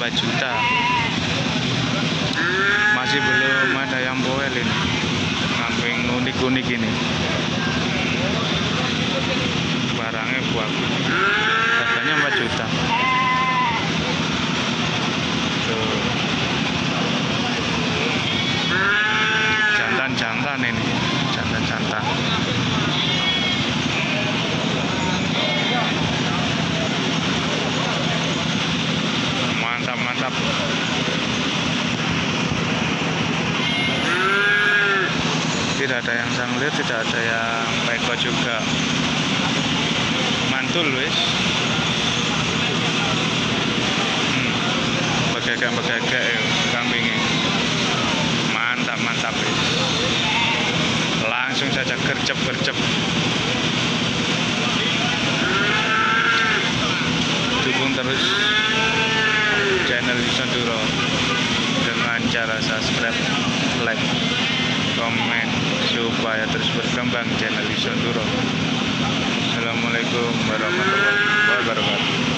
juta. Masih belum ada yang bawel ini. Kambing unik-unik ini. Barangnya bagus. Harganya 4 juta. Tuh. Jantan-jantan ini. Jantan-jantan. Mantap. Tidak ada yang sanglir, tidak ada yang peko juga. Mantul wis. Begagak ya kambingnya. Mantap wis. Langsung saja gercep. Dukung terus channel Sonduro dengan cara subscribe, like, komen supaya terus berkembang channel Sonduro. Assalamualaikum warahmatullahi wabarakatuh.